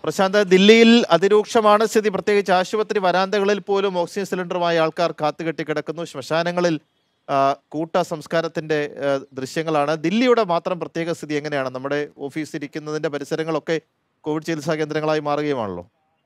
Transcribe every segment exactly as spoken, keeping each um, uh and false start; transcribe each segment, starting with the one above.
പ്രശാന്ത്, ദില്ലിയിൽ അതിരൂക്ഷമാണ് സ്ഥിതി. പ്രത്യേകിച്ച് ആശുപത്രി വരാന്തകളിൽ പോലും ഓക്സിജൻ സിലിണ്ടറുമായി ആൾക്കാർ കാത്തുകെട്ടി കിടക്കുന്നു. ശ്മശാനങ്ങളിൽ കൂട്ട സംസ്കാരത്തിന്റെ ദൃശ്യങ്ങളാണ്. ദില്ലിയുടെ മാത്രം പ്രത്യേക സ്ഥിതി എങ്ങനെയാണ്? നമ്മുടെ ഓഫീസ് ഇരിക്കുന്നതിന്റെ പരിസരങ്ങളൊക്കെ കോവിഡ് ചികിത്സാ കേന്ദ്രങ്ങളായി മാറുകയുമാണല്ലോ.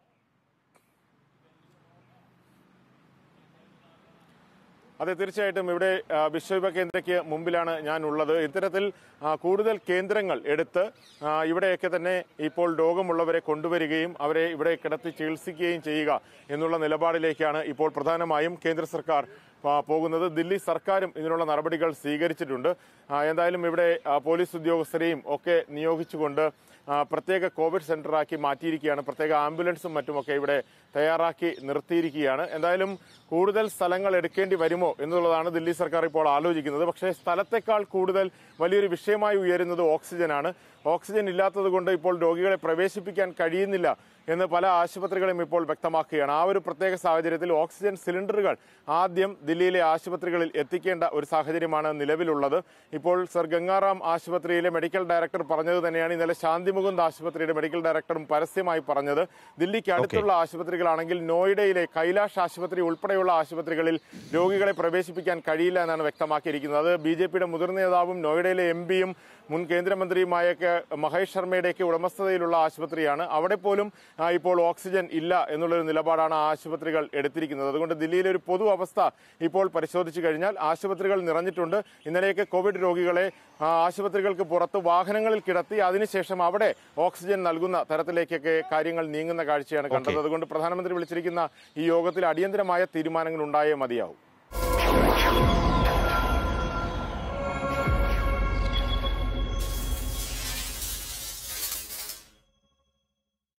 അതെ, തീർച്ചയായിട്ടും ഇവിടെ വിശ്വയുവ കേന്ദ്രയ്ക്ക് മുമ്പിലാണ് ഞാൻ ഉള്ളത്. ഇത്തരത്തിൽ കൂടുതൽ കേന്ദ്രങ്ങൾ എടുത്ത് ഇവിടെയൊക്കെ തന്നെ ഇപ്പോൾ രോഗമുള്ളവരെ കൊണ്ടുവരികയും അവരെ ഇവിടെ കിടത്തി ചികിത്സിക്കുകയും ചെയ്യുക എന്നുള്ള നിലപാടിലേക്കാണ് ഇപ്പോൾ പ്രധാനമായും കേന്ദ്ര സർക്കാർ പോകുന്നത്. ദില്ലി സർക്കാരും ഇതിനുള്ള നടപടികൾ സ്വീകരിച്ചിട്ടുണ്ട്. എന്തായാലും ഇവിടെ പോലീസ് ഉദ്യോഗസ്ഥരെയും ഒക്കെ നിയോഗിച്ചുകൊണ്ട് പ്രത്യേക കോവിഡ് സെന്ററാക്കി മാറ്റിയിരിക്കുകയാണ്. പ്രത്യേക ആംബുലൻസും മറ്റുമൊക്കെ ഇവിടെ തയ്യാറാക്കി നിർത്തിയിരിക്കുകയാണ്. എന്തായാലും കൂടുതൽ സ്ഥലങ്ങൾ എടുക്കേണ്ടി വരുമോ എന്നുള്ളതാണ് ദില്ലി സർക്കാർ ഇപ്പോൾ ആലോചിക്കുന്നത്. പക്ഷേ സ്ഥലത്തെക്കാൾ കൂടുതൽ വലിയൊരു വിഷയമായി ഉയരുന്നത് ഓക്സിജനാണ്. ഓക്സിജൻ ഇല്ലാത്തത് കൊണ്ട് ഇപ്പോൾ രോഗികളെ പ്രവേശിപ്പിക്കാൻ കഴിയുന്നില്ല എന്ന് പല ആശുപത്രികളും ഇപ്പോൾ വ്യക്തമാക്കുകയാണ്. ആ ഒരു പ്രത്യേക സാഹചര്യത്തിൽ ഓക്സിജൻ സിലിണ്ടറുകൾ ആദ്യം ദില്ലിയിലെ ആശുപത്രികളിൽ എത്തിക്കേണ്ട ഒരു സാഹചര്യമാണ് നിലവിലുള്ളത്. ഇപ്പോൾ സർ ഗംഗാറാം ആശുപത്രിയിലെ മെഡിക്കൽ ഡയറക്ടർ പറഞ്ഞത് തന്നെയാണ് ഇന്നലെ ശാന്തിമുകുന്ദ് ആശുപത്രിയുടെ മെഡിക്കൽ ഡയറക്ടറും പരസ്യമായി പറഞ്ഞത്. ദില്ലിക്ക് അടുത്തുള്ള ആശുപത്രികളാണെങ്കിൽ നോയിഡയിലെ കൈലാഷ് ആശുപത്രി ഉൾപ്പെടെയുള്ള ആശുപത്രികളിൽ രോഗികളെ പ്രവേശിപ്പിക്കാൻ കഴിയില്ല എന്നാണ് വ്യക്തമാക്കിയിരിക്കുന്നത്. അത് ബി ജെ പിയുടെ മുതിർന്ന നേതാവും നോയിഡയിലെ എം പിയും മുൻ കേന്ദ്രമന്ത്രിയുമായൊക്കെ മഹേഷ് ശർമ്മയുടെയൊക്കെ ഉടമസ്ഥതയിലുള്ള ആശുപത്രിയാണ്. അവിടെ പോലും ഇപ്പോൾ ഓക്സിജൻ ഇല്ല എന്നുള്ളൊരു നിലപാടാണ് ആശുപത്രികൾ എടുത്തിരിക്കുന്നത്. അതുകൊണ്ട് ദില്ലിയിലെ ഒരു പൊതു അവസ്ഥ ഇപ്പോൾ പരിശോധിച്ചു കഴിഞ്ഞാൽ ആശുപത്രികൾ നിറഞ്ഞിട്ടുണ്ട്. ഇന്നലെയൊക്കെ കോവിഡ് രോഗികളെ ആശുപത്രികൾക്ക് പുറത്ത് വാഹനങ്ങളിൽ കിടത്തി അതിനുശേഷം അവിടെ ഓക്സിജൻ നൽകുന്ന തരത്തിലേക്കൊക്കെ കാര്യങ്ങൾ നീങ്ങുന്ന കാഴ്ചയാണ് കണ്ടത്. അതുകൊണ്ട് പ്രധാനമന്ത്രി വിളിച്ചിരിക്കുന്ന ഈ യോഗത്തിൽ അടിയന്തരമായ തീരുമാനങ്ങൾ ഉണ്ടായേ മതിയാവും.